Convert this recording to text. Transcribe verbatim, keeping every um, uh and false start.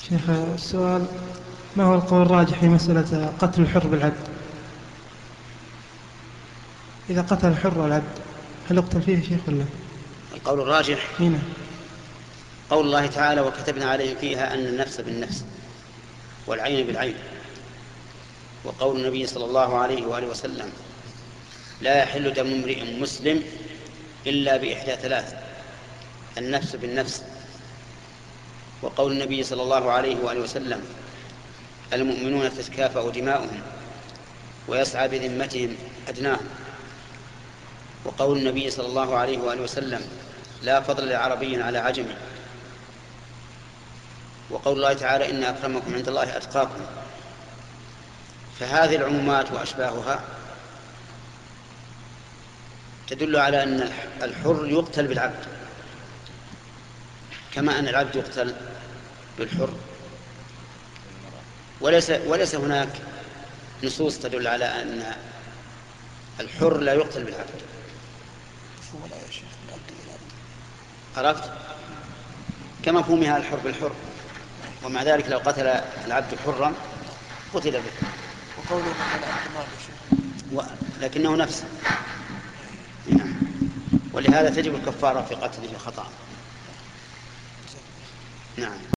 شيخ السؤال: ما هو القول الراجح في مسألة قتل الحر بالعبد؟ إذا قتل الحر العبد هل يقتل فيه شيخ ولا؟ القول الراجح هنا قول الله تعالى: وكتبنا عليهم فيها أن النفس بالنفس والعين بالعين. وقول النبي صلى الله عليه وآله وسلم: لا يحل دم امرئ مسلم إلا بإحدى ثلاث: النفس بالنفس. وقول النبي صلى الله عليه وآله وسلم: المؤمنون تتكافأ دماؤهم ويسعى بذمتهم أدناهم. وقول النبي صلى الله عليه وآله وسلم: لا فضل لعربي على عجمي. وقول الله تعالى: إن أكرمكم عند الله أتقاكم. فهذه العمومات وأشباهها تدل على أن الحر يقتل بالعبد كما أن العبد يقتل بالحر، وليس, وليس هناك نصوص تدل على أن الحر لا يقتل بالعبد. عرفت؟ كما فهمها الحر بالحر، ومع ذلك لو قتل العبد حرا قتل به، وقوله و... لكنه نفسه. نعم. ولهذا تجب الكفارة في قتله خطأ. نعم.